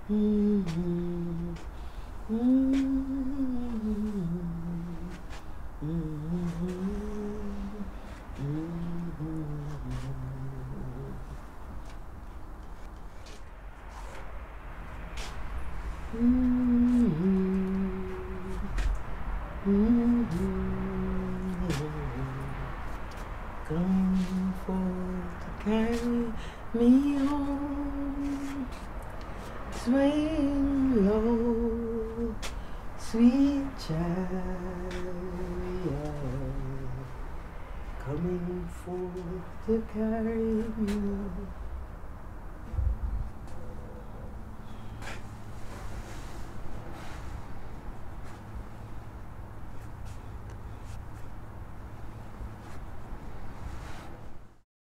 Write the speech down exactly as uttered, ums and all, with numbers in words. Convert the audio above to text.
Mm-hmm. Mm-hmm. Come forth to carry me home, swing low, sweet chariot, coming forth to carry me home.